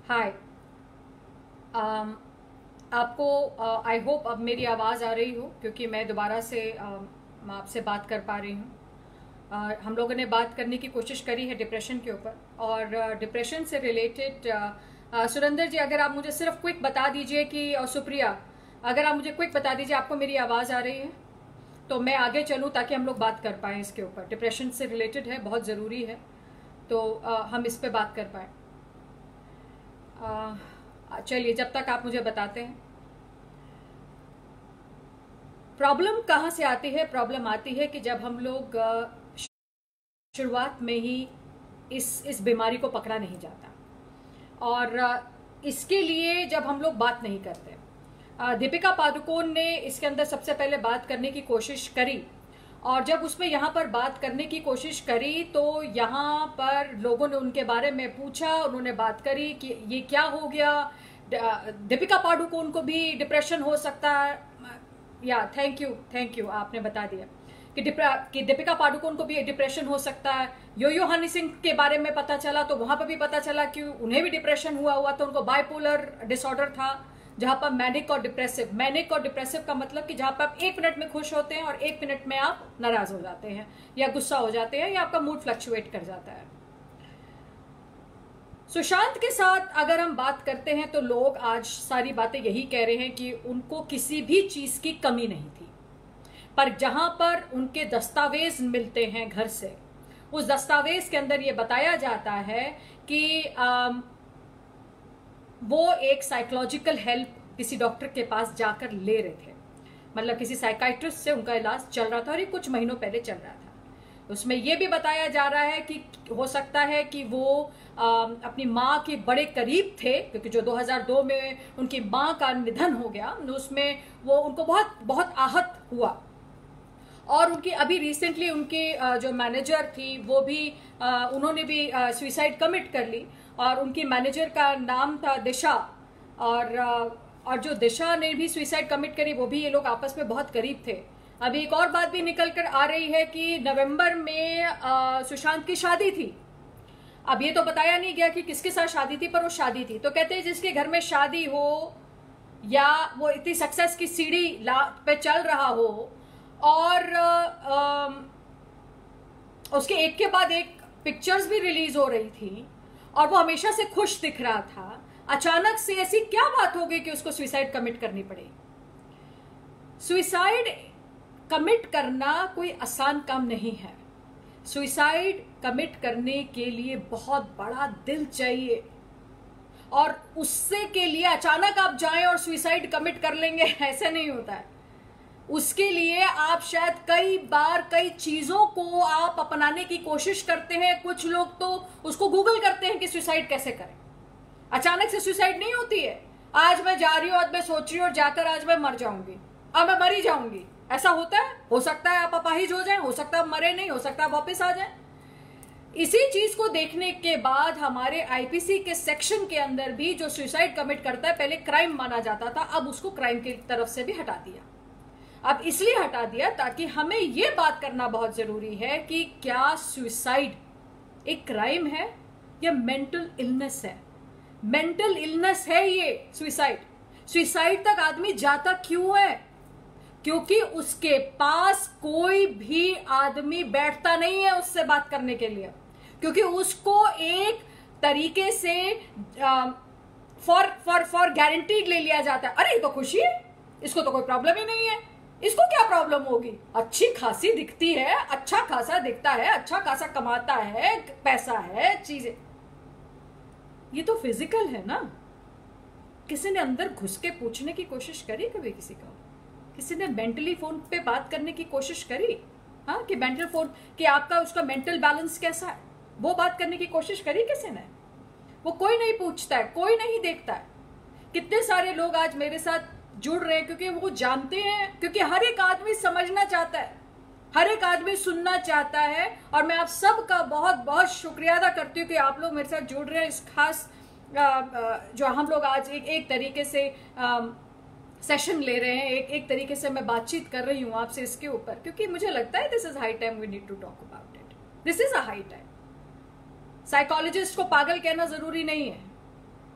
हाय। आपको I hope अब मेरी आवाज़ आ रही हो, क्योंकि मैं दोबारा से आपसे बात कर पा रही हूँ। हम लोगों ने बात करने की कोशिश करी है डिप्रेशन के ऊपर, और डिप्रेशन से रिलेटेड सुरेंद्र जी, अगर आप मुझे सिर्फ क्विक बता दीजिए कि, और सुप्रिया, अगर आप मुझे क्विक बता दीजिए आपको मेरी आवाज़ आ रही है तो मैं आगे चलूँ, ताकि हम लोग बात कर पाएँ इसके ऊपर। डिप्रेशन से रिलेटेड है, बहुत ज़रूरी है, तो हम इस पे बात कर पाएँ। चलिए, जब तक आप मुझे बताते हैं प्रॉब्लम कहाँ से आती है। प्रॉब्लम आती है कि जब हम लोग शुरुआत में ही इस बीमारी को पकड़ा नहीं जाता, और इसके लिए जब हम लोग बात नहीं करते। दीपिका पादुकोण ने इसके अंदर सबसे पहले बात करने की कोशिश करी, और जब उसमें यहाँ पर बात करने की कोशिश करी तो यहाँ पर लोगों ने उनके बारे में पूछा, उन्होंने बात करी कि ये क्या हो गया, दीपिका पादुकोण को भी डिप्रेशन हो सकता है। या थैंक यू, आपने बता दिया कि दीपिका पादुकोण को भी डिप्रेशन हो सकता है। यो हनी सिंह के बारे में पता चला तो वहां पर भी पता चला कि उन्हें भी डिप्रेशन हुआ तो उनको बाइपोलर डिसऑर्डर था, जहां पर मैनिक और डिप्रेसिव का मतलब कि जहां पर आप 1 मिनट में खुश होते हैं और 1 मिनट में आप नाराज हो जाते हैं या गुस्सा हो जाते हैं या आपका मूड फ्लक्चुएट कर जाता है। सुशांत के साथ अगर हम बात करते हैं तो लोग आज सारी बातें यही कह रहे हैं कि उनको किसी भी चीज की कमी नहीं थी, पर जहां पर उनके दस्तावेज मिलते हैं घर से, उस दस्तावेज के अंदर ये बताया जाता है कि वो एक साइकोलॉजिकल हेल्प किसी डॉक्टर के पास जाकर ले रहे थे, मतलब किसी साइकाइट्रिस्ट से उनका इलाज चल रहा था, और ये कुछ महीनों पहले चल रहा था। उसमें यह भी बताया जा रहा है कि हो सकता है कि वो अपनी माँ के बड़े करीब थे, क्योंकि जो 2002 में उनकी माँ का निधन हो गया, उसमें वो उनको बहुत बहुत आहत हुआ। और उनकी अभी रिसेंटली उनकी जो मैनेजर थी वो भी उन्होंने भी सुसाइड कमिट कर ली, और उनकी मैनेजर का नाम था दिशा, और जो दिशा ने भी सुसाइड कमिट करी वो भी ये लोग आपस में बहुत करीब थे। अभी एक और बात भी निकल कर आ रही है कि नवंबर में सुशांत की शादी थी। अब ये तो बताया नहीं गया कि किसके साथ शादी थी, पर वो शादी थी। तो कहते हैं जिसके घर में शादी हो या वो इतनी सक्सेस की सीढ़ी पे चल रहा हो, और उसके एक के बाद एक पिक्चर्स भी रिलीज हो रही थी और वो हमेशा से खुश दिख रहा था, अचानक से ऐसी क्या बात हो गई कि उसको सुसाइड कमिट करनी पड़ी। सुसाइड कमिट करना कोई आसान काम नहीं है। सुसाइड कमिट करने के लिए बहुत बड़ा दिल चाहिए, और उससे के लिए अचानक आप जाएं और सुसाइड कमिट कर लेंगे, ऐसे नहीं होता है। उसके लिए आप शायद कई बार कई चीजों को आप अपनाने की कोशिश करते हैं। कुछ लोग तो उसको गूगल करते हैं कि सुसाइड कैसे करें। अचानक से सुसाइड नहीं होती है, आज मैं जा रही हूं, आज मैं सोच रही हूं और जाकर आज मैं मर जाऊंगी, अब मैं मरी जाऊंगी, ऐसा होता है। हो सकता है आप अपाहिज हो जाएं, हो सकता है आप मरे नहीं, हो सकता है आप वापस आ जाएं। इसी चीज को देखने के बाद हमारे आईपीसी के सेक्शन के अंदर भी जो सुसाइड कमिट करता है, पहले क्राइम माना जाता था, अब उसको क्राइम की तरफ से भी हटा दिया। अब इसलिए हटा दिया ताकि हमें यह बात करना बहुत जरूरी है कि क्या सुसाइड एक क्राइम है या मेंटल इलनेस है। मेंटल इलनेस है ये सुसाइड तक आदमी जाता क्यों है? क्योंकि उसके पास कोई भी आदमी बैठता नहीं है उससे बात करने के लिए, क्योंकि उसको एक तरीके से फॉर गारंटीड ले लिया जाता है। अरे ये तो खुशी है, इसको तो कोई प्रॉब्लम ही नहीं है, इसको क्या प्रॉब्लम होगी, अच्छी खासी दिखती है, अच्छा खासा दिखता है, अच्छा खासा कमाता है, पैसा है, चीजें। ये तो फिजिकल है ना। किसी ने अंदर घुस के पूछने की कोशिश करी कभी किसी ने मेंटली फोन पे बात करने की कोशिश करी? हाँ, कि मेंटल फोन कि आपका उसका मेंटल बैलेंस कैसा है, वो बात करने की कोशिश करी किसी ने? वो कोई नहीं पूछता है, कोई नहीं देखता है। कितने सारे लोग आज मेरे साथ जुड़ रहे हैं क्योंकि वो जानते हैं, क्योंकि हर एक आदमी समझना चाहता है, हर एक आदमी सुनना चाहता है। और मैं आप सबका बहुत बहुत शुक्रिया अदा करती हूँ कि आप लोग मेरे साथ जुड़ रहे हैं इस खास जो हम लोग आज एक तरीके से सेशन ले रहे हैं, एक तरीके से मैं बातचीत कर रही हूँ आपसे इसके ऊपर, क्योंकि मुझे लगता है this is high time we need to talk about it. This is a high time. Psychologist को पागल कहना जरूरी नहीं है,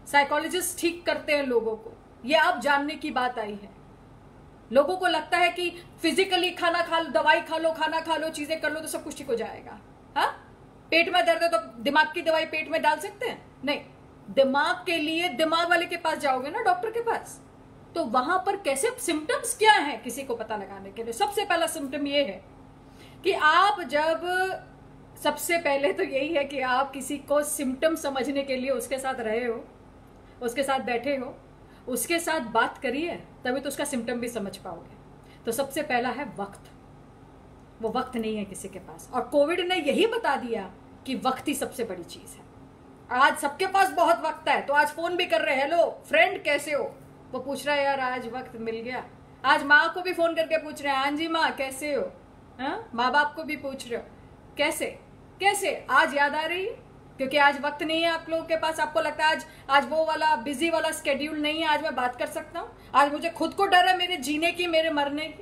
साइकोलॉजिस्ट ठीक करते हैं लोगों को, ये अब जानने की बात आई है। लोगों को लगता है कि फिजिकली खाना खा लो, दवाई खा लो, खाना खा लो, चीजें कर लो तो सब कुछ ठीक हो जाएगा। हाँ, पेट में दर्द है तो दिमाग की दवाई पेट में डाल सकते हैं? नहीं, दिमाग के लिए दिमाग वाले के पास जाओगे ना, डॉक्टर के पास, तो वहां पर कैसे सिम्टम्स क्या है किसी को पता लगाने के लिए। सबसे पहला सिम्टम ये है कि आप जब, सबसे पहले तो यही है कि आप किसी को सिम्टम समझने के लिए उसके साथ रहे हो, उसके साथ बैठे हो, उसके साथ बात करिए, तभी तो उसका सिम्टम भी समझ पाओगे। तो सबसे पहला है वक्त। वो वक्त नहीं है किसी के पास, और कोविड ने यही बता दिया कि वक्त ही सबसे बड़ी चीज है। आज सबके पास बहुत वक्त है, तो आज फोन भी कर रहे हैं, हेलो फ्रेंड कैसे हो, वो पूछ रहा है यार आज वक्त मिल गया। आज माँ को भी फोन करके पूछ रहे हैं, हाँ जी माँ कैसे हो, हाँ, माँ बाप को भी पूछ रहे हो कैसे कैसे, आज याद आ रही है क्योंकि आज वक्त नहीं है आप लोगों के पास। आपको लगता है आज वो वाला बिजी वाला स्केड्यूल नहीं है, आज मैं बात कर सकता हूँ, आज मुझे खुद को डर है मेरे जीने की, मेरे मरने की।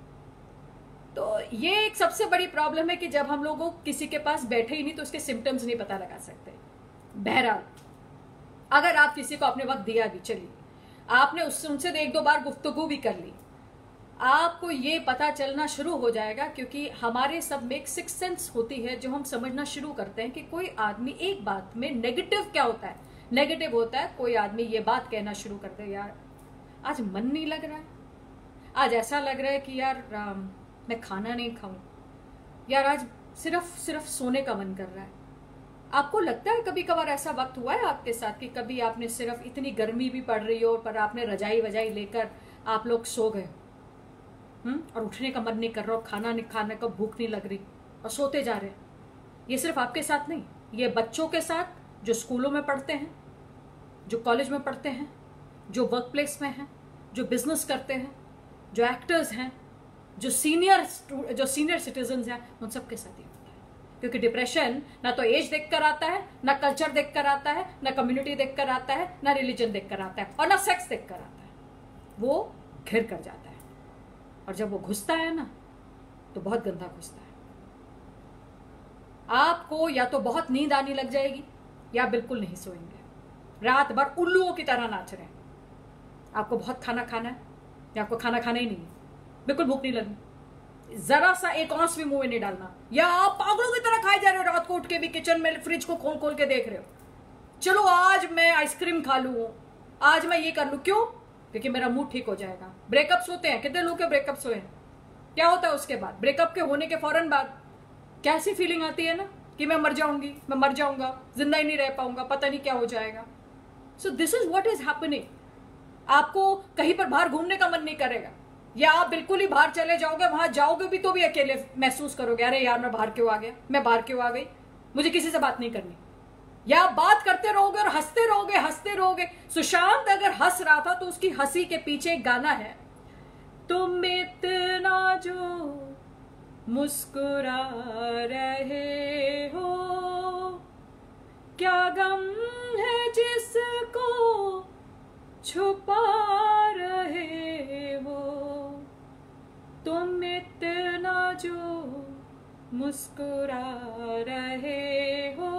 तो ये एक सबसे बड़ी प्रॉब्लम है कि जब हम लोगों किसी के पास बैठे ही नहीं तो उसके सिम्टम्स नहीं पता लगा सकते। बहरहाल अगर आप किसी को अपने वक्त दिया भी, चलिए आपने उनसे एक दो बार गुफ्तगू भी कर ली, आपको ये पता चलना शुरू हो जाएगा, क्योंकि हमारे सब में एक सिक्स सेंस होती है जो हम समझना शुरू करते हैं कि कोई आदमी एक बात में नेगेटिव क्या होता है। नेगेटिव होता है कोई आदमी ये बात कहना शुरू कर दे, यार आज मन नहीं लग रहा है, आज ऐसा लग रहा है कि यार मैं खाना नहीं खाऊं, यार आज सिर्फ सोने का मन कर रहा है। आपको लगता है कभी कभार ऐसा वक्त हुआ है आपके साथ कि कभी आपने सिर्फ, इतनी गर्मी भी पड़ रही हो पर आपने रजाई वजाई लेकर आप लोग सो गए, और उठने का मन नहीं कर रहा, खाना नहीं खाने का भूख नहीं लग रही और सोते जा रहे हैं। ये सिर्फ आपके साथ नहीं, ये बच्चों के साथ जो स्कूलों में पढ़ते हैं, जो कॉलेज में पढ़ते हैं, जो वर्क प्लेस में हैं, जो बिजनेस करते हैं, जो एक्टर्स हैं, जो सीनियर सिटीजन हैं, उन सबके साथ ही होता है। क्योंकि डिप्रेशन ना तो एज देखकर आता है, ना कल्चर देखकर आता है, ना कम्युनिटी देखकर आता है, ना रिलीजन देखकर आता है, और ना सेक्स देखकर आता है। वो घिर कर जाता है, और जब वो घुसता है ना तो बहुत गंदा घुसता है। आपको या तो बहुत नींद आने लग जाएगी या बिल्कुल नहीं सोएंगे, रात भर उल्लुओं की तरह नाच रहे हैं। आपको बहुत खाना खाना है या आपको खाना खाना ही नहीं है, बिल्कुल भूख नहीं लगनी, जरा सा एक औंस भी मुंह में नहीं डालना, या आप पागलों की तरह खाए जा रहे हो, रात को उठ के भी किचन में फ्रिज को खोल खोल के देख रहे हो, चलो आज मैं आइसक्रीम खा लूं, आज मैं ये कर लूं, क्यों? क्योंकि मेरा मूड ठीक हो जाएगा। ब्रेकअप्स होते हैं, कितने लोग के ब्रेकअप्स हुए हैं, क्या होता है उसके बाद? ब्रेकअप के होने के फौरन बाद कैसी फीलिंग आती है ना कि मैं मर जाऊंगी, मैं मर जाऊंगा, जिंदा ही नहीं रह पाऊंगा, पता नहीं क्या हो जाएगा। So this is what is happening. आपको कहीं पर बाहर घूमने का मन नहीं करेगा, या आप बिल्कुल ही बाहर चले जाओगे, वहां जाओगे भी तो भी अकेले महसूस करोगे, अरे यार मैं बाहर क्यों आ गया, मैं बाहर क्यों आ गई, मुझे किसी से बात नहीं करनी। या आप बात करते रहोगे और हंसते रहोगे, हंसते रहोगे। सुशांत अगर हंस रहा था तो उसकी हंसी के पीछे एक गाना है, तुम इतना जो मुस्कुरा रहे हो, क्या गम है जिसको छुपा रहे हो, तुम इतना जो मुस्कुरा रहे हो।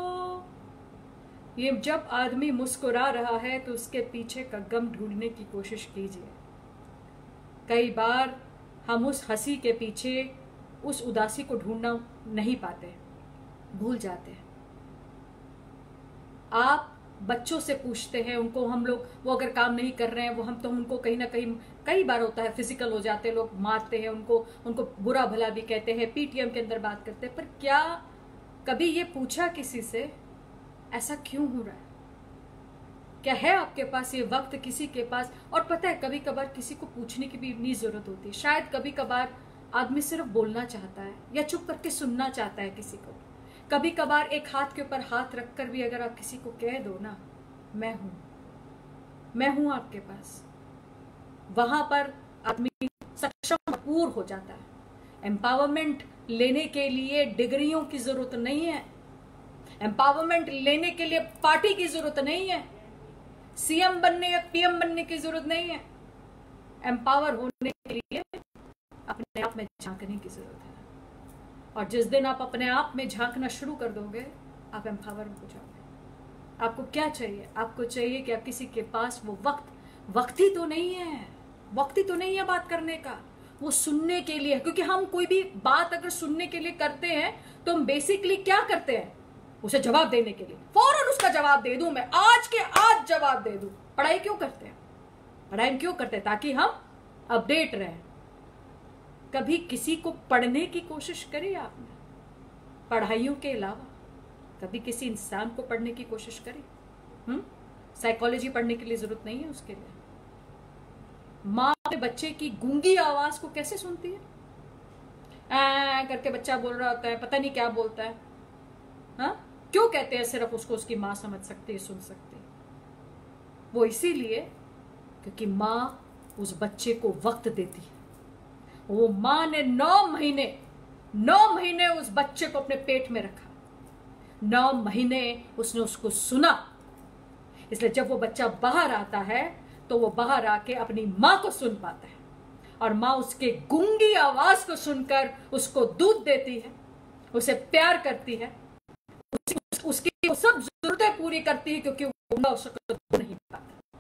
ये जब आदमी मुस्कुरा रहा है तो उसके पीछे का गम ढूंढने की कोशिश कीजिए। कई बार हम उस हंसी के पीछे उस उदासी को ढूंढना नहीं पाते, भूल जाते हैं। आप बच्चों से पूछते हैं, उनको हम लोग, वो अगर काम नहीं कर रहे हैं, वो हम तो उनको कहीं ना कहीं, कई बार होता है फिजिकल हो जाते हैं, लोग मारते हैं उनको बुरा भला भी कहते हैं, पीटीएम के अंदर बात करते हैं। पर क्या कभी ये पूछा किसी से ऐसा क्यों हो रहा है? क्या है आपके पास ये वक्त किसी के पास? और पता है कभी कभार किसी को पूछने की भी इतनी जरूरत होती है। शायद कभी कभार आदमी सिर्फ बोलना चाहता है या चुप करके सुनना चाहता है किसी को। कभी कभार एक हाथ के ऊपर हाथ रखकर भी अगर आप किसी को कह दो ना, मैं हूं आपके पास, वहां पर आदमी सक्षम भरपूर हो जाता है। एम्पावरमेंट लेने के लिए डिग्रियों की जरूरत नहीं है, एम्पावरमेंट लेने के लिए पार्टी की जरूरत नहीं है, सीएम बनने या पीएम बनने की जरूरत नहीं है। एम्पावर होने के लिए अपने आप में झांकने की जरूरत है, और जिस दिन आप अपने आप में झांकना शुरू कर दोगे, आप एम्पावर हो जाओगे। आपको क्या चाहिए? आपको चाहिए कि आप किसी के पास वो वक्त ही तो नहीं है, वक्त ही तो नहीं है बात करने का, वो सुनने के लिए। क्योंकि हम कोई भी बात अगर सुनने के लिए करते हैं तो हम बेसिकली क्या करते हैं? उसे जवाब देने के लिए, फौरन उसका जवाब दे दूं, मैं आज के आज जवाब दे दूं। पढ़ाई क्यों करते हैं? पढ़ाई क्यों करते हैं? ताकि हम अपडेट रहें। कभी किसी को पढ़ने की कोशिश करी आपने? पढ़ाइयों के अलावा कभी किसी इंसान को पढ़ने की कोशिश करी? साइकोलॉजी पढ़ने के लिए जरूरत नहीं है उसके लिए। माँ अपने बच्चे की गूंगी आवाज को कैसे सुनती है? करके बच्चा बोल रहा होता है, पता नहीं क्या बोलता है। हाँ, क्यों कहते हैं सिर्फ उसको उसकी माँ समझ सकती है, सुन सकती है? वो इसीलिए क्योंकि माँ उस बच्चे को वक्त देती है। वो माँ ने 9 महीने उस बच्चे को अपने पेट में रखा, 9 महीने उसने उसको सुना। इसलिए जब वो बच्चा बाहर आता है तो वो बाहर आके अपनी माँ को सुन पाता है, और माँ उसके गूंगी आवाज को सुनकर उसको दूध देती है, उसे प्यार करती है, उसकी सब जरूरतें पूरी करती है, क्योंकि वो उसको दूध नहीं पाता।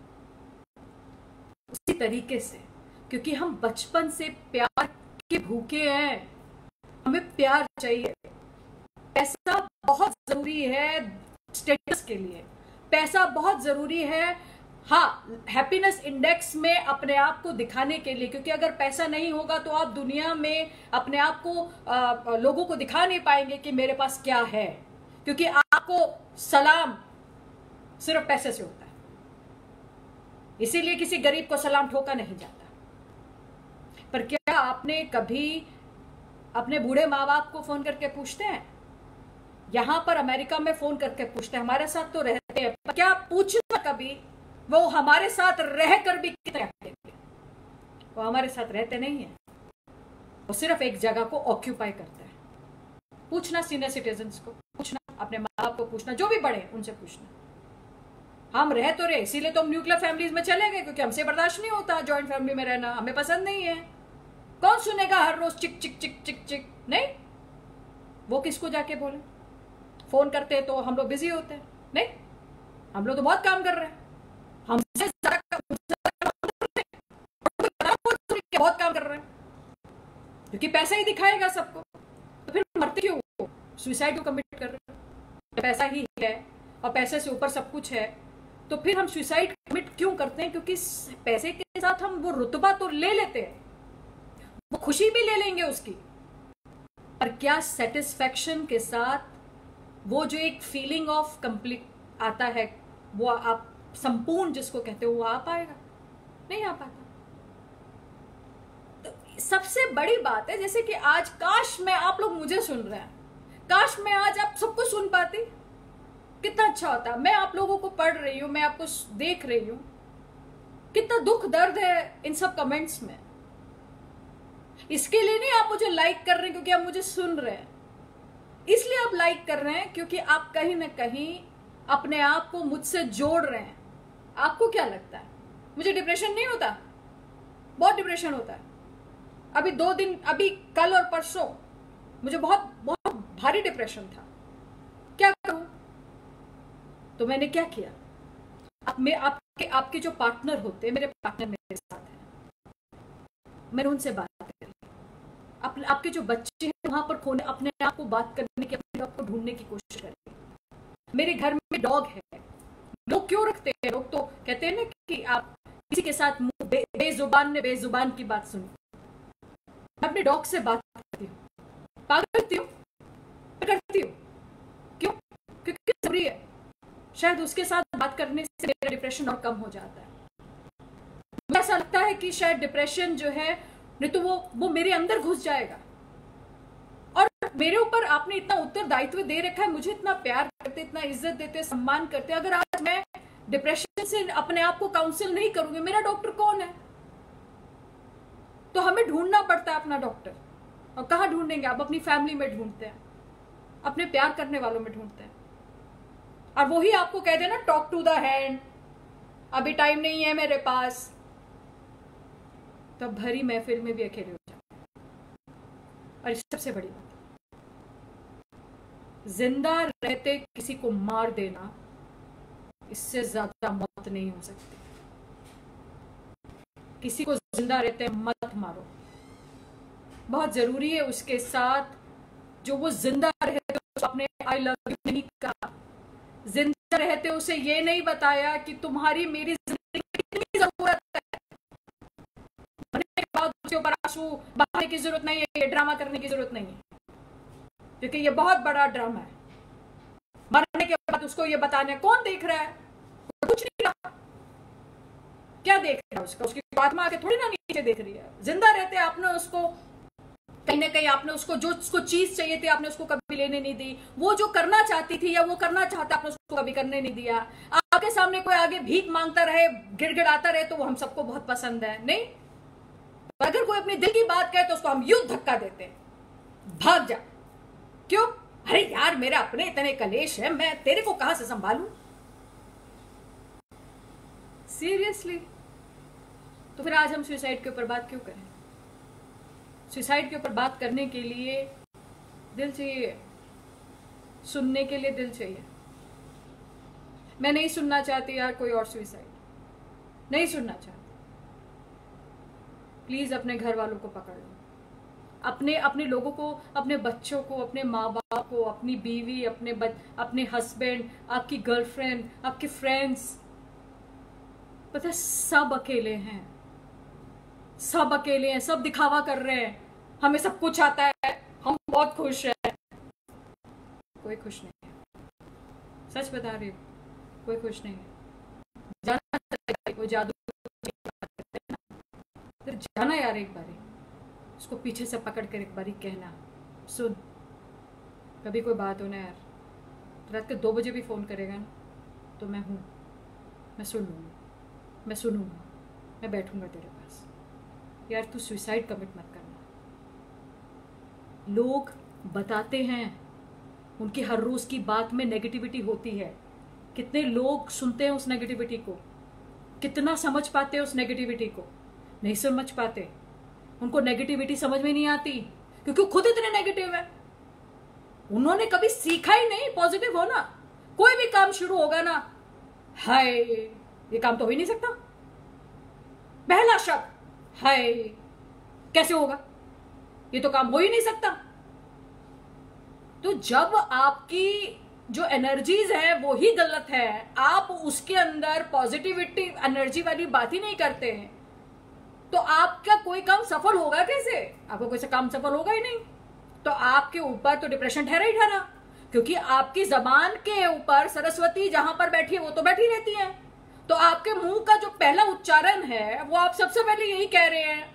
उसी तरीके से क्योंकि हम बचपन से प्यार के भूखे हैं, हमें प्यार चाहिए। पैसा बहुत जरूरी है स्टेटस के लिए, पैसा बहुत जरूरी है, हाँ, हैप्पीनेस इंडेक्स में अपने आप को दिखाने के लिए। क्योंकि अगर पैसा नहीं होगा तो आप दुनिया में अपने आप को लोगों को दिखा नहीं पाएंगे कि मेरे पास क्या है। क्योंकि आपको सलाम सिर्फ पैसे से होता है, इसीलिए किसी गरीब को सलाम ठोका नहीं जाता। पर क्या आपने कभी अपने बूढ़े माँ बाप को फोन करके पूछते हैं? यहां पर अमेरिका में फोन करके पूछते हैं, हमारे साथ तो रहते हैं, पर क्या पूछना कभी वो हमारे साथ रहकर भी कितने? वो हमारे साथ रहते नहीं है, वो सिर्फ एक जगह को ऑक्यूपाई करते हैं। पूछना सीनियर सिटीजन्स को, पूछना अपने माँ बाप को, पूछना जो भी बड़े उनसे पूछना। हम रह तो रहे, इसीलिए तो हम न्यूक्लियर फैमिलीज में चले गए, क्योंकि हमसे बर्दाश्त नहीं होता जॉइंट फैमिली में रहना, हमें पसंद नहीं है। कौन सुनेगा हर रोज चिक चिक चिक चिक चिक? नहीं, वो किसको जाके बोले? फोन करते हैं तो हम लोग बिजी होते हैं, नहीं, हम लोग तो बहुत काम कर रहे हैं, हमसे बहुत काम कर रहे हैं, क्योंकि पैसा ही दिखाएगा सबको। तो फिर मरते क्यों? सुसाइड क्यों कमिट कर रहे हैं? पैसा ही है और पैसे से ऊपर सब कुछ है, तो फिर हम सुसाइड कमिट क्यों करते हैं? क्योंकि पैसे के साथ हम वो रुतबा तो ले लेते हैं, वो खुशी भी ले लेंगे उसकी, पर क्या सेटिस्फैक्शन के साथ वो जो एक फीलिंग ऑफ कंप्लीट आता है, वो आप संपूर्ण जिसको कहते हो, वो आ पाएगा? नहीं आ पाता। तो सबसे बड़ी बात है, जैसे कि आज काश मैं, आप लोग मुझे सुन रहे हैं, काश मैं आज आप सबको सुन पाती, कितना अच्छा होता। मैं आप लोगों को पढ़ रही हूं, मैं आपको देख रही हूं, कितना दुख दर्द है इन सब कमेंट्स में। इसके लिए नहीं आप मुझे लाइक कर रहे हैं क्योंकि आप मुझे सुन रहे हैं, इसलिए आप लाइक कर रहे हैं क्योंकि आप कहीं ना कहीं अपने आप को मुझसे जोड़ रहे हैं। आपको क्या लगता है मुझे डिप्रेशन नहीं होता? बहुत डिप्रेशन होता है। अभी 2 दिन, अभी कल और परसों मुझे बहुत बहुत भारी डिप्रेशन था। क्या करूं? तो मैंने क्या किया, आपके जो पार्टनर होते हैं, मेरे पार्टनर मेरे साथ हैं, मैंने उनसे बात करी। आपके जो बच्चे हैं वहां पर खोने, अपने आप को बात करने की, अपने आप को ढूंढने की कोशिश करें। मेरे घर में डॉग है। लोग क्यों रखते हैं? लोग तो कहते हैं ना कि आप किसी के साथ बेजुबान ने बेजुबान की बात सुनी। मैं अपने डॉग से बात करती हूँ, पागल करती हूँ, क्यों? क्योंकि जरूरी है। शायद उसके साथ बात करने से मेरा डिप्रेशन और कम हो जाता है। मुझे ऐसा लगता है कि शायद डिप्रेशन जो है, नहीं तो वो मेरे अंदर घुस जाएगा। और मेरे ऊपर आपने इतना उत्तरदायित्व दे रखा है, मुझे इतना प्यार करते, इतना इज्जत देते, सम्मान करते। अगर आज मैं डिप्रेशन से अपने आप को काउंसिल नहीं करूंगी, मेरा डॉक्टर कौन है? तो हमें ढूंढना पड़ता है अपना डॉक्टर। और कहाँ ढूंढेंगे? आप अपनी फैमिली में ढूंढते हैं, अपने प्यार करने वालों में ढूंढते हैं। और वही आपको कह देना टॉक टू द हैंड, अभी टाइम नहीं है मेरे पास, तब भरी महफिल में भी अकेले हो जाते हैं। और सबसे बड़ी बात, जिंदा रहते किसी को मार देना इससे ज्यादा मौत नहीं हो सकती। किसी को जिंदा रहते मत मारो। बहुत जरूरी है उसके साथ जो वो जिंदा रहते आपने आई लव यू नहीं कहा, जिंदा रहते उसे ये नहीं बताया कि तुम्हारी मेरी जिंदगी में कितनी जरूरत है। मरने के बाद उसके ऊपर आंसू बहाने की जरूरत नहीं है, ड्रामा करने की जरूरत नहीं है, क्योंकि ये बहुत बड़ा ड्रामा है। मरने के बाद उसको ये बताने कौन देख रहा है? कुछ नहीं रहा। क्या देख रहा है उसका? उसकी आत्मा आके थोड़ी ना नीचे देख रही है। जिंदा रहते आपने उसको कहीं ना कहीं आपने उसको जो उसको चीज चाहिए थी आपने उसको कभी लेने नहीं दी। वो जो करना चाहती थी या वो करना चाहता आपने उसको कभी करने नहीं दिया। आपके सामने कोई आगे भीख मांगता रहे, गिड़गिड़ाता रहे, तो वो हम सबको बहुत पसंद है नहीं। अगर कोई अपने दिल की बात कहे तो उसको हम यूं धक्का देते हैं, भाग जा। क्यों? अरे यार मेरे अपने इतने कलेश है, मैं तेरे को कहां से संभालूं? सीरियसली। तो फिर आज हम सुसाइड के ऊपर बात क्यों करें? सुसाइड के ऊपर बात करने के लिए दिल चाहिए, सुनने के लिए दिल चाहिए। मैं नहीं सुनना चाहती यार कोई और सुसाइड, नहीं सुनना चाहती। प्लीज अपने घर वालों को पकड़ लो, अपने लोगों को, अपने बच्चों को, अपने माँ बाप को, अपनी बीवी, अपने हस्बैंड, आपकी गर्लफ्रेंड, आपके फ्रेंड्स। पता है सब अकेले हैं, सब अकेले हैं, सब दिखावा कर रहे हैं, हमें सब कुछ आता है, हम बहुत खुश हैं। कोई खुश नहीं है, सच बता रही हूँ, कोई खुश नहीं है। जाना वो जादू, फिर जाना यार एक बारी, उसको पीछे से पकड़ कर एक बारी कहना, सुन कभी कोई बात हो ना यार, रात के 2 बजे भी फोन करेगा ना तो मैं हूँ, मैं सुन लूँगी, मैं सुनूंगा, मैं बैठूंगा तेरे पास। यार तू सुसाइड कमिट मत करना। लोग बताते हैं, उनकी हर रोज की बात में नेगेटिविटी होती है। कितने लोग सुनते हैं उस नेगेटिविटी को, कितना समझ पाते हैं उस नेगेटिविटी को? नहीं समझ पाते। उनको नेगेटिविटी समझ में नहीं आती क्योंकि खुद इतने नेगेटिव है। उन्होंने कभी सीखा ही नहीं पॉजिटिव होना। कोई भी काम शुरू होगा ना, हाय ये काम तो हो ही नहीं सकता, पहला शब्द हाय कैसे होगा, ये तो काम हो ही नहीं सकता। तो जब आपकी जो एनर्जीज है वो ही गलत है, आप उसके अंदर पॉजिटिविटी एनर्जी वाली बात ही नहीं करते हैं, तो आपका कोई काम सफल होगा कैसे? आपका कोई सा काम सफल होगा ही नहीं। तो आपके ऊपर तो डिप्रेशन ठहरा ही ठहरा, क्योंकि आपकी जबान के ऊपर सरस्वती जहां पर बैठी है वो तो बैठी रहती है। तो आपके मुंह का जो पहला उच्चारण है वो आप सबसे पहले यही कह रहे हैं,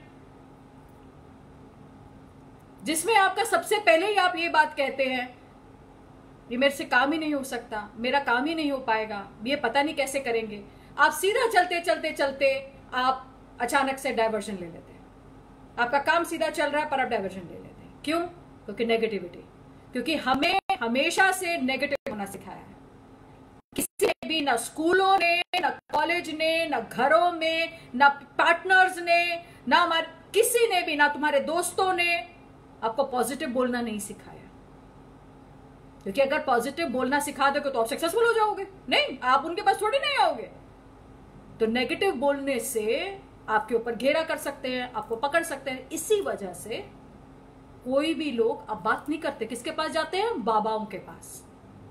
जिसमें आपका सबसे पहले ही आप ये बात कहते हैं, ये मेरे से काम ही नहीं हो सकता, मेरा काम ही नहीं हो पाएगा, ये पता नहीं कैसे करेंगे। आप सीधा चलते चलते चलते आप अचानक से डायवर्जन ले लेते हैं। आपका काम सीधा चल रहा है पर आप डायवर्जन ले लेते हैं। क्यों? क्योंकि नेगेटिविटी, क्योंकि हमें हमेशा से नेगेटिव होना सिखाया है। किसी ने भी, ना स्कूलों ने, ना कॉलेज ने, ना घरों में, ना पार्टनर्स ने, ना हमारे किसी ने भी, ना तुम्हारे दोस्तों ने आपको पॉजिटिव बोलना नहीं सिखाया। क्योंकि अगर पॉजिटिव बोलना सिखा दोगे तो आप सक्सेसफुल हो जाओगे, नहीं आप उनके पास थोड़ी नहीं आओगे। तो नेगेटिव बोलने से आपके ऊपर घेरा कर सकते हैं, आपको पकड़ सकते हैं। इसी वजह से कोई भी लोग अब बात नहीं करते, किसके पास जाते हैं? बाबाओं के पास।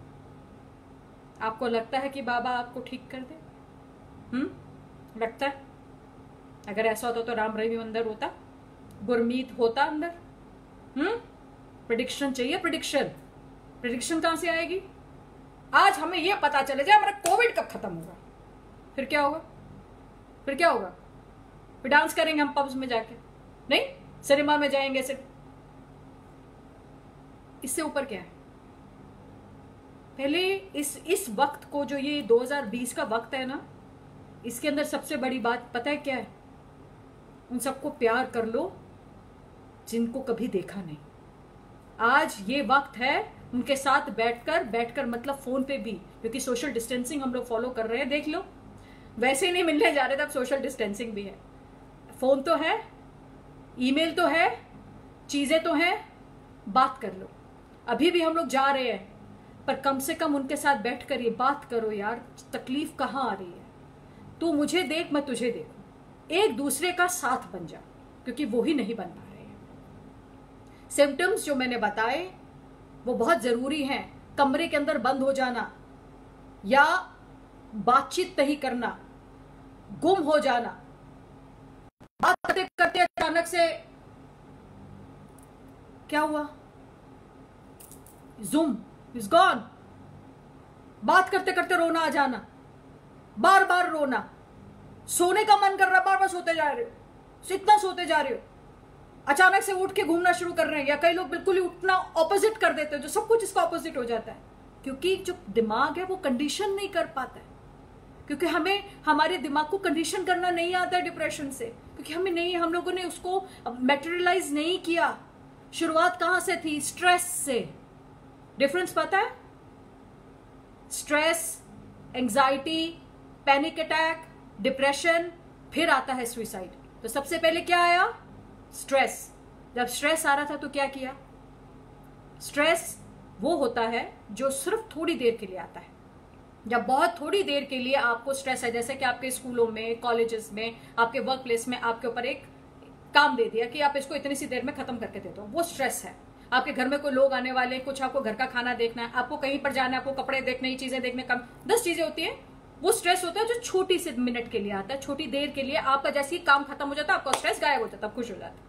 आपको लगता है कि बाबा आपको ठीक कर दे? लगता है? अगर ऐसा होता तो राम रहीम अंदर होता, गुरमीत होता अंदर। प्रेडिक्शन चाहिए, प्रेडिक्शन कहां से आएगी? आज हमें यह पता चले जाए हमारा कोविड कब खत्म होगा, फिर क्या होगा? फिर क्या होगा? फिर डांस करेंगे हम पब्स में जाके, नहीं सिनेमा में जाएंगे सिर्फ। इससे ऊपर क्या है? पहले इस वक्त को, जो ये 2020 का वक्त है ना, इसके अंदर सबसे बड़ी बात पता है क्या है? उन सबको प्यार कर लो जिनको कभी देखा नहीं। आज ये वक्त है उनके साथ बैठकर मतलब फोन पे भी, क्योंकि सोशल डिस्टेंसिंग हम लोग फॉलो कर रहे हैं। देख लो, वैसे ही नहीं मिलने जा रहे थे, अब सोशल डिस्टेंसिंग भी है। फोन तो है, ईमेल तो है, चीजें तो हैं, बात कर लो। अभी भी हम लोग जा रहे हैं पर कम से कम उनके साथ बैठकर ये बात करो यार, तकलीफ कहाँ आ रही है, तू मुझे देख मैं तुझे देखूं, एक दूसरे का साथ बन जा, क्योंकि वो ही नहीं बन पा रहे हैं। सिम्टम्स जो मैंने बताए वो बहुत जरूरी हैं। कमरे के अंदर बंद हो जाना या बातचीत नहीं करना, गुम हो जाना, बात करते करते अचानक से क्या हुआ, ज़ूम इज गॉन, बात करते करते रोना आ जाना, बार बार रोना, सोने का मन कर रहा, बार बार सोते जा रहे हो, इतना सोते जा रहे हो, अचानक से उठ के घूमना शुरू कर रहे हैं, या कई लोग बिल्कुल ही उठना ऑपोजिट कर देते हैं, जो सब कुछ इसका ऑपोजिट हो जाता है, क्योंकि जो दिमाग है वो कंडीशन नहीं कर पाता है, क्योंकि हमें हमारे दिमाग को कंडीशन करना नहीं आता है डिप्रेशन से, क्योंकि हम लोगों ने उसको मैटेरियलाइज नहीं किया। शुरुआत कहां से थी? स्ट्रेस से। डिफरेंस पता है? Stress, anxiety, panic attack, depression, फिर आता है सुसाइड। तो सबसे पहले क्या आया? स्ट्रेस। जब स्ट्रेस आ रहा था तो क्या किया? स्ट्रेस वो होता है जो सिर्फ थोड़ी देर के लिए आता है। जब बहुत थोड़ी देर के लिए आपको स्ट्रेस है, जैसे कि आपके स्कूलों में, कॉलेजेस में, आपके वर्क प्लेस में आपके ऊपर एक काम दे दिया कि आप इसको इतनी सी देर में खत्म करके दे दो, वो स्ट्रेस है। आपके घर में कोई लोग आने वाले हैं, कुछ आपको घर का खाना देखना है, आपको कहीं पर जाना है, आपको कपड़े देखने, चीजें देखने, कम 10 चीजें होती है, वो स्ट्रेस होता है जो छोटी सी मिनट के लिए आता है, छोटी देर के लिए। आपका जैसे ही काम खत्म हो जाता है आपका स्ट्रेस गायब हो जाता है, खुश हो जाता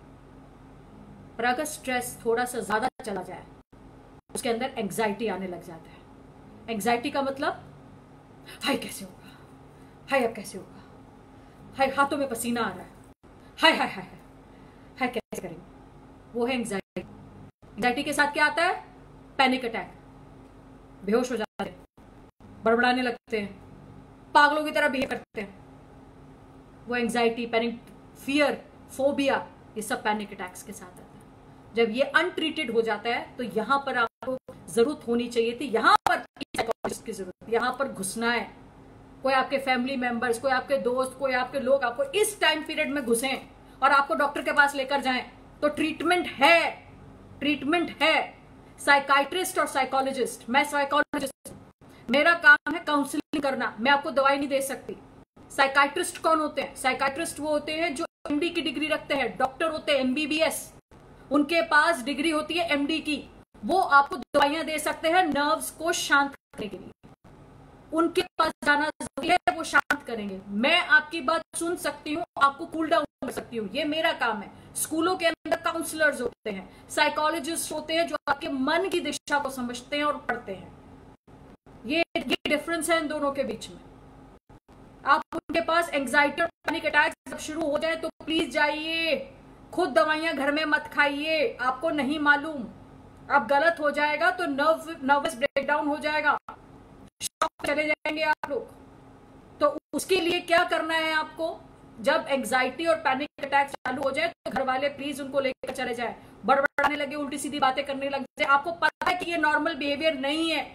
है। पर अगर स्ट्रेस थोड़ा सा ज्यादा चला जाए, उसके अंदर एंग्जाइटी आने लग जाता है। एंग्जाइटी का मतलब, हाय कैसे होगा, हाय अब कैसे होगा, हाय हाथों में पसीना आ रहा है, हाय हाय हाय हाय कैसे करेंगे, वो है एंग्जाइटी। एंग्जाइटी के साथ क्या आता है? पैनिक अटैक, बेहोश हो जाते हैं, बड़बड़ाने लगते हैं, पागलों की तरह बिहेव करते हैं। वो एंग्जाइटी, पैनिक, फियर, फोबिया, ये सब पैनिक अटैक्स के साथ आता है। जब ये अनट्रीटेड हो जाता है तो यहां पर आपको जरूरत होनी चाहिए थी, यहां पर साइकोलॉजिस्ट की जरूरत, यहां पर घुसना है। कोई आपके फैमिली मेंबर्स, कोई आपके दोस्त, कोई आपके लोग आपको इस टाइम पीरियड में घुसे और आपको डॉक्टर के पास लेकर जाएं, तो ट्रीटमेंट है, ट्रीटमेंट है। साइकाइट्रिस्ट और साइकोलॉजिस्ट, मैं साइकोलॉजिस्ट, मेरा काम है काउंसलिंग करना, मैं आपको दवाई नहीं दे सकती। साइकाइट्रिस्ट कौन होते हैं? साइकाइट्रिस्ट वो होते हैं जो एमडी की डिग्री रखते हैं, डॉक्टर होते हैं एमबीबीएस, उनके पास डिग्री होती है एमडी की, वो आपको दवाइयां दे सकते हैं नर्व्स को शांत करने के लिए। उनके पास जाना जरूरी है, वो शांत करेंगे। मैं आपकी बात सुन सकती हूँ, आपको कूल डाउन कर सकती हूँ, ये मेरा काम है। स्कूलों के अंदर काउंसलर्स होते हैं, साइकोलॉजिस्ट होते हैं जो आपके मन की दिशा को समझते हैं और पढ़ते हैं। ये डिफरेंस है इन दोनों के बीच में। आप उनके पास एंग्जाइटी और पैनिक अटैक जब शुरू हो जाए तो प्लीज जाइए, खुद दवाइयां घर में मत खाइए, आपको नहीं मालूम, अब गलत हो जाएगा तो नर्वस ब्रेकडाउन हो जाएगा, शॉक चले जाएंगे आप लोग। तो उसके लिए क्या करना है आपको? जब एंग्जाइटी और पैनिक अटैक चालू हो जाए तो घर वाले प्लीज उनको लेकर चले जाए। बड़बड़ाने लगे, उल्टी सीधी बातें करने लग जाए, आपको पता है कि ये नॉर्मल बिहेवियर नहीं है।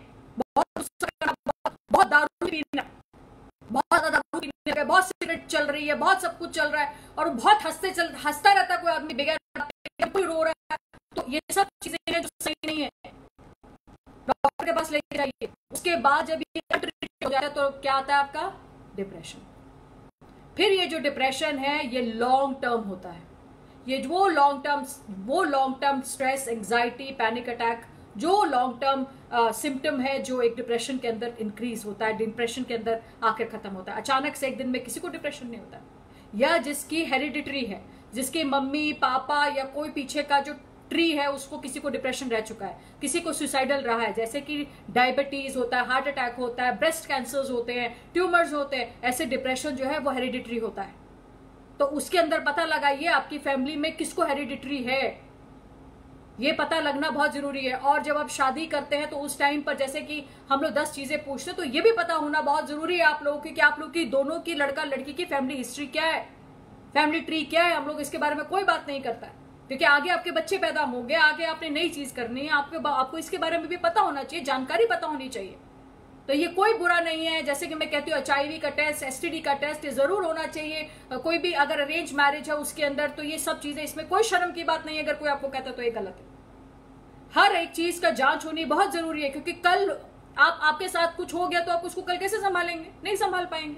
बहुत दारू पीना, बहुत ज्यादा दारू पीने, बहुत सिगरेट चल रही है, बहुत सब कुछ चल रहा है और बहुत हंसता रहता है कोई आदमी बगैर, कोई रो रहा है, तो ये सब चीजें हैं जो सही नहीं है, डॉक्टर के पास लेके जाइए। उसके बाद जब ये हो जाता है तो क्या आता है आपका? डिप्रेशन। फिर ये जो डिप्रेशन है ये लॉन्ग टर्म होता है। ये वो long term stress, anxiety, panic attack, जो लॉन्ग टर्म सिम्टम है जो एक डिप्रेशन के अंदर इंक्रीज होता है, डिप्रेशन के अंदर आकर खत्म होता है। अचानक से एक दिन में किसी को डिप्रेशन नहीं होता, या जिसकी हेरिडिटरी है, जिसके मम्मी पापा या कोई पीछे का जो ट्री है उसको किसी को डिप्रेशन रह चुका है, किसी को सुसाइडल रहा है, जैसे कि डायबिटीज होता है, हार्ट अटैक होता है, ब्रेस्ट कैंसर्स होते हैं, ट्यूमर्स होते हैं, ऐसे डिप्रेशन जो है वो हेरिडिटरी होता है। तो उसके अंदर पता लगाइए आपकी फैमिली में किसको हेरिडिटरी है, ये पता लगना बहुत जरूरी है। और जब आप शादी करते हैं तो उस टाइम पर जैसे कि हम लोग 10 चीजें पूछते हैं, तो ये भी पता होना बहुत जरूरी है आप लोगों की कि आप लोग की दोनों की, लड़का लड़की की फैमिली हिस्ट्री क्या है, फैमिली ट्री क्या है। हम लोग इसके बारे में कोई बात नहीं करता है, क्योंकि आगे आपके बच्चे पैदा होंगे, आगे आपने नई चीज करनी है, आपको इसके बारे में भी पता होना चाहिए, जानकारी पता होनी चाहिए। तो ये कोई बुरा नहीं है। जैसे कि मैं कहती हूँ HIV का टेस्ट, STD का टेस्ट, ये जरूर होना चाहिए। कोई भी अगर अरेंज मैरिज है उसके अंदर, तो ये सब चीजें, इसमें कोई शर्म की बात नहीं है। अगर कोई आपको कहता है तो ये गलत है। हर एक चीज का जांच होनी बहुत जरूरी है, क्योंकि कल आपके साथ कुछ हो गया तो आप उसको कल कैसे संभालेंगे? नहीं संभाल पाएंगे।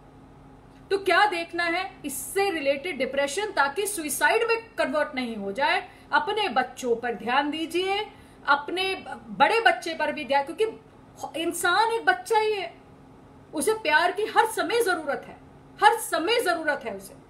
तो क्या देखना है इससे रिलेटेड डिप्रेशन, ताकि सुइसाइड में कन्वर्ट नहीं हो जाए। अपने बच्चों पर ध्यान दीजिए, अपने बड़े बच्चे पर भी ध्यान, क्योंकि इंसान एक बच्चा ही है, उसे प्यार की हर समय जरूरत है, हर समय जरूरत है उसे।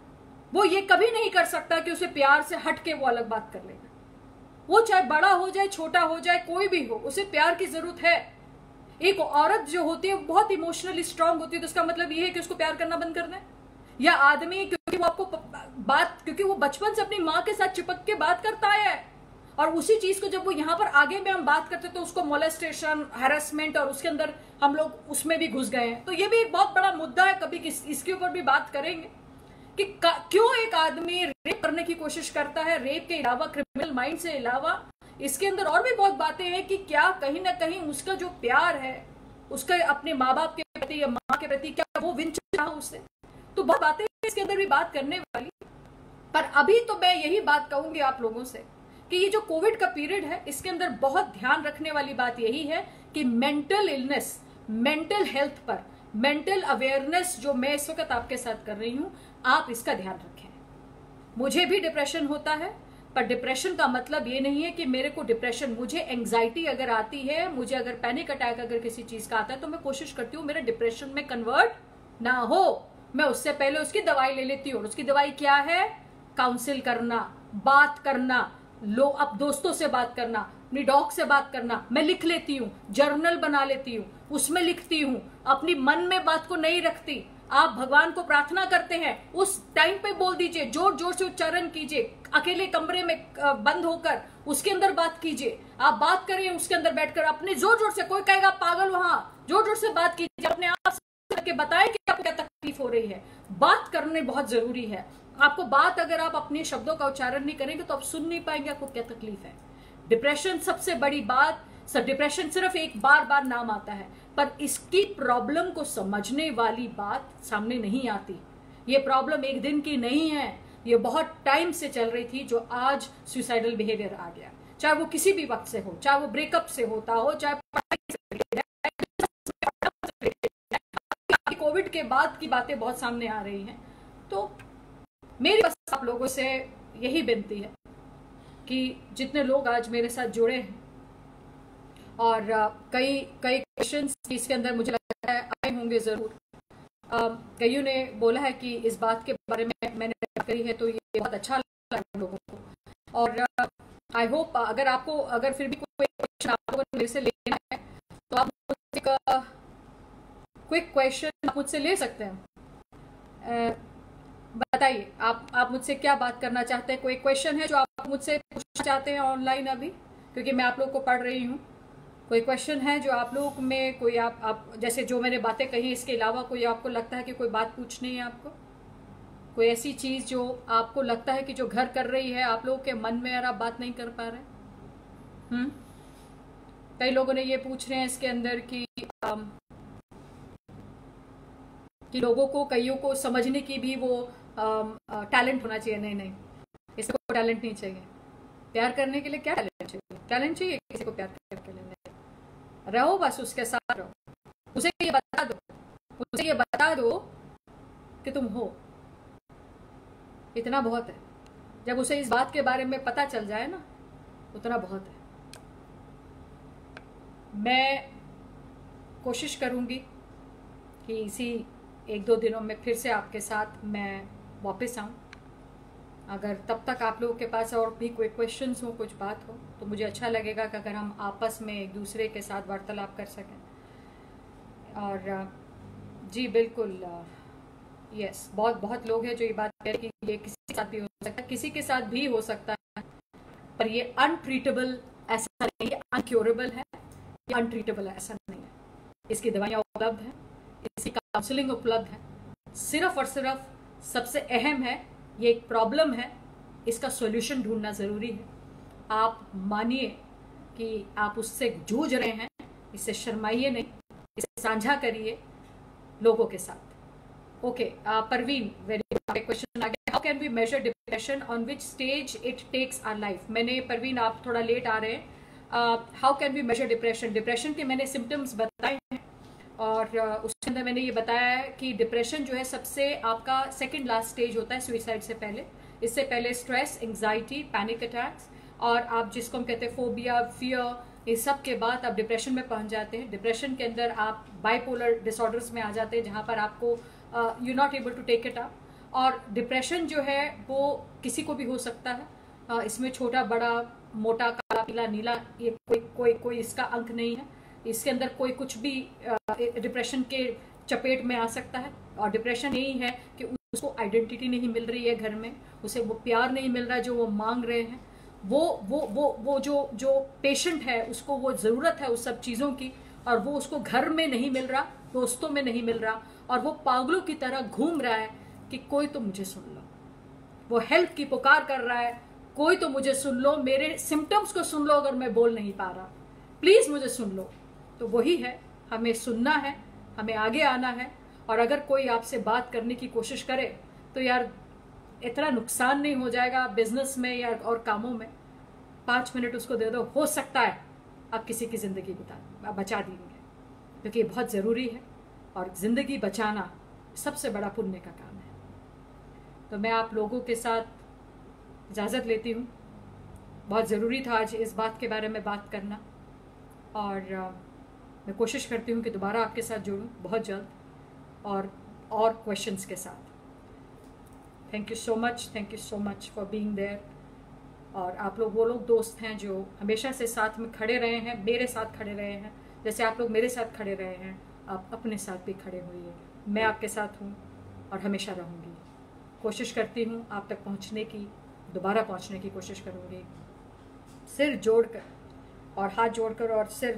वो ये कभी नहीं कर सकता कि उसे प्यार से हटके वो अलग बात कर लेगा। वो चाहे बड़ा हो जाए, छोटा हो जाए, कोई भी हो, उसे प्यार की जरूरत है। एक औरत जो होती है बहुत इमोशनली स्ट्रांग होती है, तो उसका मतलब ये है कि उसको प्यार करना बंद करना है। या आदमी, क्योंकि वो आपको क्योंकि वो बचपन से अपनी माँ के साथ चिपक के बात करता है, और उसी चीज को जब वो यहाँ पर आगे में हम बात करते तो उसको मोलेस्टेशन, हैरेसमेंट, और उसके अंदर हम लोग उसमें भी घुस गए हैं। तो ये भी एक बहुत बड़ा मुद्दा है, कभी इसके ऊपर भी बात करेंगे कि क्यों एक आदमी रेप करने की कोशिश करता है। रेप के अलावा, क्रिमिनल माइंड से अलावा इसके अंदर और भी बहुत बातें हैं कि क्या कहीं ना कहीं उसका जो प्यार है, उसका अपने माँ बाप के प्रति या माँ के प्रति, क्या वो विंच रहा उससे। तो बहुत बातें इसके अंदर भी बात करने वाली। पर अभी तो मैं यही बात कहूंगी आप लोगों से कि ये जो कोविड का पीरियड है, इसके अंदर बहुत ध्यान रखने वाली बात यही है कि मेंटल इलनेस, मेंटल हेल्थ पर, मेंटल अवेयरनेस जो मैं इस वक्त आपके साथ कर रही हूं, आप इसका ध्यान रखें। मुझे भी डिप्रेशन होता है, पर डिप्रेशन का मतलब ये नहीं है कि मेरे को डिप्रेशन, मुझे एंजाइटी अगर आती है, मुझे अगर पैनिक अटैक अगर किसी चीज का आता है, तो मैं कोशिश करती हूँ मेरा डिप्रेशन में कन्वर्ट ना हो। मैं उससे पहले उसकी दवाई ले लेती हूँ। और उसकी दवाई क्या है? काउंसिल करना, बात करना, अब दोस्तों से बात करना, अपनी डॉग से बात करना। मैं लिख लेती हूँ, जर्नल बना लेती हूँ, उसमें लिखती हूँ, अपनी मन में बात को नहीं रखती। आप भगवान को प्रार्थना करते हैं, उस टाइम पे बोल दीजिए, जोर जोर से उच्चारण कीजिए, अकेले कमरे में बंद होकर उसके अंदर बात कीजिए। आप बात करें उसके अंदर बैठकर, अपने जोर जोर से, कोई कहेगा पागल, वहां जोर जोर से बात कीजिए, अपने आप से करके बताएं कि आपको क्या तकलीफ हो रही है। बात करने बहुत जरूरी है। आपको बात, अगर आप अपने शब्दों का उच्चारण नहीं करेंगे तो आप सुन नहीं पाएंगे आपको क्या तकलीफ है। डिप्रेशन सबसे बड़ी बात, डिप्रेशन सिर्फ एक बार बार नाम आता है, पर इसकी प्रॉब्लम को समझने वाली बात सामने नहीं आती। ये प्रॉब्लम एक दिन की नहीं है, ये बहुत टाइम से चल रही थी, जो आज सुसाइडल बिहेवियर आ गया। चाहे वो किसी भी वक्त से हो, चाहे वो ब्रेकअप से होता हो, चाहे कोविड के बाद की बातें बहुत सामने आ रही हैं। तो मेरी बस आप लोगों से यही विनती है कि जितने लोग आज मेरे साथ जुड़े हैं, और कई क्वेश्चंस इसके अंदर मुझे लगता है आए होंगे जरूर। कईयों ने बोला है कि इस बात के बारे में मैंने बात करी है, तो ये बहुत अच्छा लगा लोगों को। और आई होप अगर फिर भी कोई क्वेश्चन आप लोगों ने मेरे से लेना है, तो आप मुझसे क्विक क्वेश्चन मुझसे ले सकते हैं। बताइए आप मुझसे क्या बात करना चाहते हैं। कोई क्वेश्चन है जो आप मुझसे पूछना चाहते हैं ऑनलाइन अभी, क्योंकि मैं आप लोग को पढ़ रही हूँ। कोई क्वेश्चन है जो आप लोग में, कोई आप जैसे जो मैंने बातें कही, इसके अलावा कोई आपको लगता है कि कोई बात पूछनी है आपको, कोई ऐसी चीज जो आपको लगता है कि जो घर कर रही है आप लोगों के मन में और आप बात नहीं कर पा रहे। कई लोगों ने ये पूछ रहे हैं इसके अंदर कि लोगों को, कईयों को समझने की भी वो टैलेंट होना चाहिए। नहीं, इसको टैलेंट नहीं चाहिए। प्यार करने के लिए क्या टैलेंट चाहिए? टैलेंट चाहिए किसी को प्यार करने के लिए? रहो, बस उसके साथ रहो, उसे ये बता दो कि तुम हो, इतना बहुत है। जब उसे इस बात के बारे में पता चल जाए ना, उतना बहुत है। मैं कोशिश करूंगी कि इसी 1-2 दिनों में फिर से आपके साथ मैं वापस आऊं। अगर तब तक आप लोगों के पास और भी कोई क्वेश्चंस हो, कुछ बात हो, तो मुझे अच्छा लगेगा कि अगर हम आपस में एक दूसरे के साथ वार्तालाप कर सकें। और जी बिल्कुल, यस, बहुत लोग हैं जो ये बात कह रहे हैं कि ये किसी के साथ भी हो सकता है, किसी के साथ भी हो सकता है, पर ये अनट्रीटेबल ऐसा नहीं है, अनक्योरेबल है, ये अनट्रीटेबल है ऐसा नहीं है। इसकी दवाइयाँ उपलब्ध हैं, इसकी काउंसलिंग उपलब्ध है। सिर्फ और सिर्फ सबसे अहम है, ये एक प्रॉब्लम है, इसका सॉल्यूशन ढूंढना जरूरी है। आप मानिए कि आप उससे जूझ रहे हैं, इससे शर्माइए नहीं, इसे साझा करिए लोगों के साथ। ओके, परवीन, वेरी क्वेश्चन आ गया, how can we measure depression, on which stage it takes our life. मैंने, परवीन आप थोड़ा लेट आ रहे हैं, how can we measure depression. Depression के मैंने सिम्टम्स बताए हैं और उसके अंदर मैंने ये बताया है कि डिप्रेशन जो है सबसे आपका सेकंड लास्ट स्टेज होता है सुइसाइड से पहले। इससे पहले स्ट्रेस, एंग्जाइटी, पैनिक अटैक्स और आप जिसको हम कहते हैं फोबिया, फियर, ये सब के बाद आप डिप्रेशन में पहुंच जाते हैं। डिप्रेशन के अंदर आप बाइपोलर डिसऑर्डर्स में आ जाते हैं जहां पर आपको you not able to take it up. और डिप्रेशन जो है वो किसी को भी हो सकता है, इसमें छोटा बड़ा मोटा काला पीला नीला ये कोई इसका अंक नहीं है। इसके अंदर कोई कुछ भी डिप्रेशन के चपेट में आ सकता है। और डिप्रेशन यही है कि उसको आइडेंटिटी नहीं मिल रही है घर में, उसे वो प्यार नहीं मिल रहा है जो वो मांग रहे हैं। वो जो पेशेंट है उसको वो जरूरत है उस सब चीजों की और वो उसको घर में नहीं मिल रहा, दोस्तों में नहीं मिल रहा और वो पागलों की तरह घूम रहा है कि कोई तो मुझे सुन लो। वो हेल्प की पुकार कर रहा है, कोई तो मुझे सुन लो, मेरे सिम्टम्स को सुन लो, अगर मैं बोल नहीं पा रहा प्लीज मुझे सुन लो। तो वही है, हमें सुनना है, हमें आगे आना है। और अगर कोई आपसे बात करने की कोशिश करे तो यार इतना नुकसान नहीं हो जाएगा बिजनेस में या और कामों में। 5 मिनट उसको दे दो, हो सकता है आप किसी की जिंदगी बचा देंगे, क्योंकि ये बहुत जरूरी है और जिंदगी बचाना सबसे बड़ा पुण्य का काम है। तो मैं आप लोगों के साथ इजाजत लेती हूँ। बहुत जरूरी था आज इस बात के बारे में बात करना और मैं कोशिश करती हूँ कि दोबारा आपके साथ जुड़ूँ बहुत जल्द और क्वेश्चंस के साथ। Thank you so much for being there. और आप लोग वो लोग दोस्त हैं जो हमेशा से साथ में खड़े रहे हैं, मेरे साथ खड़े रहे हैं, जैसे आप लोग मेरे साथ खड़े रहे हैं, आप अपने साथ भी खड़े हुए। मैं आपके साथ हूँ और हमेशा रहूँगी। कोशिश करती हूँ आप तक पहुँचने की, दोबारा पहुँचने की कोशिश करूँगी। सिर जोड़कर और हाथ जोड़कर और सिर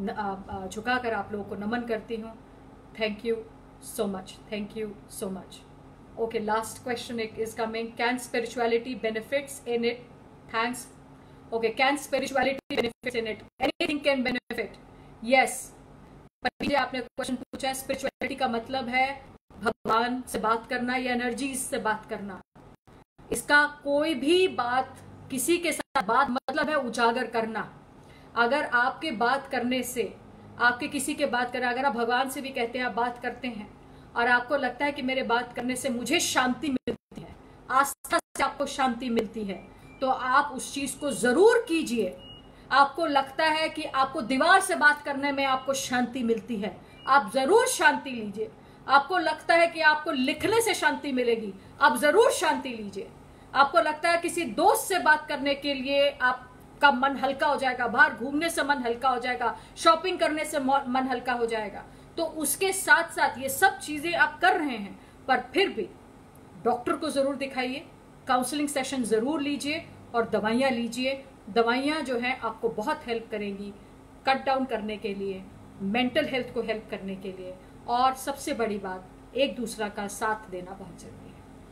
झुकाकर आप लोगों को नमन करती हूँ। Thank you so much. Thank you so much. Okay, last question is coming. Can spirituality benefits in it? Thanks. Okay, can spirituality benefits in it? Anything can benefit. Yes. पर आपने क्वेश्चन पूछा है, स्पिरिचुअलिटी का मतलब है भगवान से बात करना या एनर्जीज से बात करना। इसका कोई भी बात किसी के साथ बात मतलब है उजागर करना। अगर आपके बात करने से, आपके किसी के बात करना, अगर आप भगवान से भी कहते हैं, आप बात करते हैं और आपको लगता है कि मेरे बात करने से मुझे शांति मिलती है, आस्था से आपको शांति मिलती है, तो आप उस चीज को जरूर कीजिए। आपको लगता है कि आपको दीवार से बात करने में आपको शांति मिलती है, आप जरूर शांति लीजिए। आपको लगता है कि आपको लिखने से शांति मिलेगी, आप जरूर शांति लीजिए। आपको लगता है किसी दोस्त से बात करने के लिए आपका मन हल्का हो जाएगा, बाहर घूमने से मन हल्का हो जाएगा, शॉपिंग करने से मन हल्का हो जाएगा, तो उसके साथ साथ ये सब चीजें आप कर रहे हैं, पर फिर भी डॉक्टर को जरूर दिखाइए, काउंसलिंग सेशन जरूर लीजिए और दवाइयां लीजिए। दवाइयां जो है आपको बहुत हेल्प करेंगी कट डाउन करने के लिए, मेंटल हेल्थ को हेल्प करने के लिए, और सबसे बड़ी बात, एक दूसरा का साथ देना बहुत जरूरी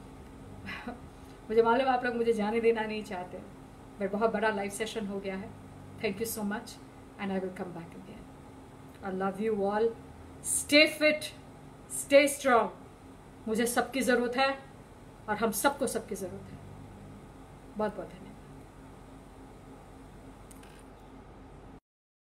है। मुझे मालूम आप लोग मुझे जाने देना नहीं चाहते, बट बहुत बड़ा लाइव सेशन हो गया है। Thank you so much and I will come back again. I love you all. Stay fit, stay strong. मुझे सबकी जरूरत है और हम सबको सबकी जरूरत है। बहुत बहुत